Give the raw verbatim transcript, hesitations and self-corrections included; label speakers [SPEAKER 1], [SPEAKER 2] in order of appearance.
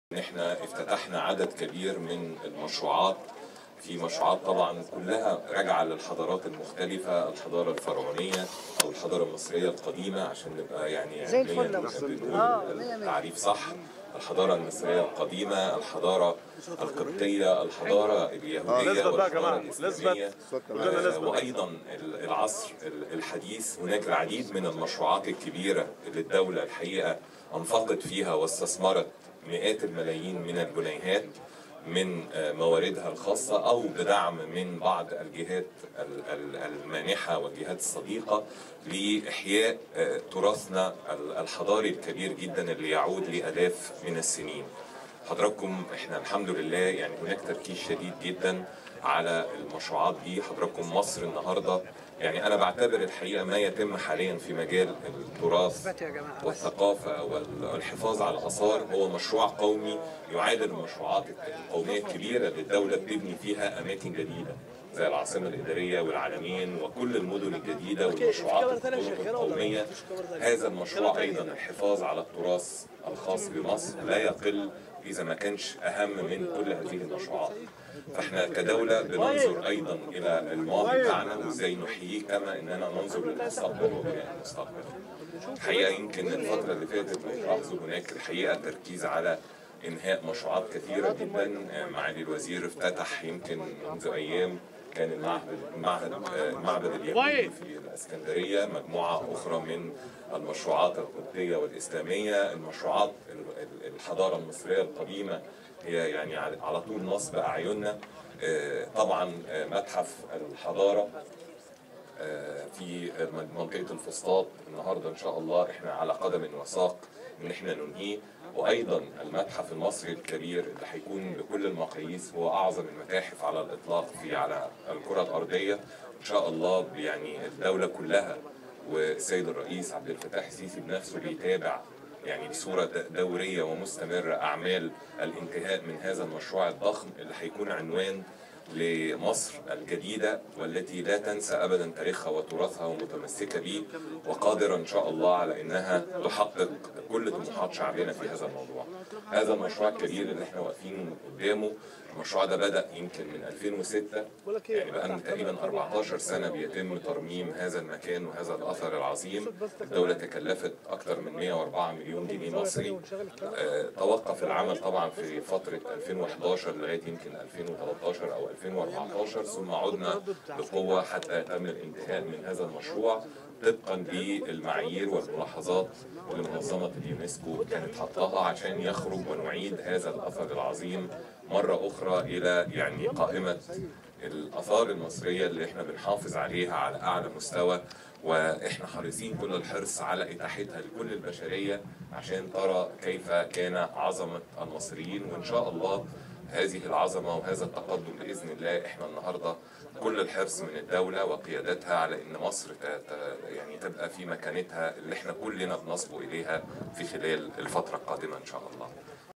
[SPEAKER 1] احنا افتتحنا عدد كبير من المشروعات، في مشروعات طبعا كلها راجعه للحضارات المختلفه، الحضاره الفرعونيه او الحضاره المصريه القديمه عشان نبقى يعني
[SPEAKER 2] زي الفل
[SPEAKER 1] بنقول التعريف صح. الحضاره المصريه القديمه، الحضاره القبطيه، الحضاره اليهوديه والحضاره الاسلاميه، وايضا العصر الحديث. هناك العديد من المشروعات الكبيره اللي الدوله الحقيقه انفقت فيها واستثمرت مئات الملايين من الجنيهات من مواردها الخاصة أو بدعم من بعض الجهات المانحة والجهات الصديقة لإحياء تراثنا الحضاري الكبير جدا اللي يعود لآلاف من السنين. حضراتكم احنا الحمد لله يعني هناك تركيز شديد جدا على المشروعات دي. حضراتكم مصر النهارده يعني انا بعتبر الحقيقه ما يتم حاليا في مجال التراث والثقافه والحفاظ على الاثار هو مشروع قومي يعادل المشروعات القوميه الكبيره اللي الدوله بتبني فيها اماكن جديده زي العاصمه الاداريه والعلمين وكل المدن الجديده والمشروعات القوميه. هذا المشروع ايضا الحفاظ على التراث الخاص بمصر لا يقل إذا ما كانش أهم من كل هذه المشروعات. فإحنا كدولة بننظر أيضا إلى الماضي بتاعنا وإزاي نحييه كما إننا ننظر للمستقبل وبناء المستقبل. الحقيقة يمكن الفترة اللي فاتت بنلاحظ هناك الحقيقة تركيز على إنهاء مشروعات كثيرة جدا. معالي الوزير افتتح يمكن منذ أيام كان المعهد المعهد المعبد اليهودي في الاسكندريه، مجموعه اخرى من المشروعات القبطيه والاسلاميه، المشروعات الحضاره المصريه القديمه هي يعني على طول نصب اعيننا. طبعا متحف الحضاره في منطقه الفسطاط النهارده ان شاء الله احنا على قدم وساق ان احنا ننهيه، وايضا المتحف المصري الكبير اللي هيكون بكل المقاييس هو اعظم المتاحف على الاطلاق في على الكره الارضيه. ان شاء الله يعني الدوله كلها والسيد الرئيس عبد الفتاح السيسي بنفسه بيتابع يعني بصوره دوريه ومستمره اعمال الانتهاء من هذا المشروع الضخم اللي هيكون عنوان لمصر الجديدة والتي لا تنسى أبدا تاريخها وتراثها ومتمسكة به وقادرة إن شاء الله على أنها تحقق كل طموحات شعبنا في هذا الموضوع. هذا المشروع الكبير اللي احنا واقفين قدامه، المشروع ده بدأ يمكن من ألفين وستة، يعني بقى من تقريبا أربعتاشر سنة بيتم ترميم هذا المكان وهذا الأثر العظيم. الدولة تكلفت أكثر من مئة وأربعة مليون جنيه مصري. آه توقف العمل طبعا في فترة ألفين وإحداشر لغاية يمكن ألفين وثلاثة عشر أو ألفين وأربعتاشر، ثم عدنا بقوة حتى يتم الانتهاء من هذا المشروع طبقا للمعايير والملاحظات اللي منظمة اليونسكو كانت حطاها عشان يخرج ونعيد هذا الأثر العظيم مرة أخرى إلى يعني قائمة الآثار المصرية اللي احنا بنحافظ عليها على أعلى مستوى، واحنا حريصين كل الحرص على إتاحتها لكل البشرية عشان ترى كيف كان عظمة المصريين. وإن شاء الله هذه العظمة وهذا التقدم بإذن الله احنا النهاردة كل الحرص من الدولة وقيادتها على ان مصر يعني تبقى في مكانتها اللي احنا كلنا بنصبو اليها في خلال الفترة القادمة ان شاء الله.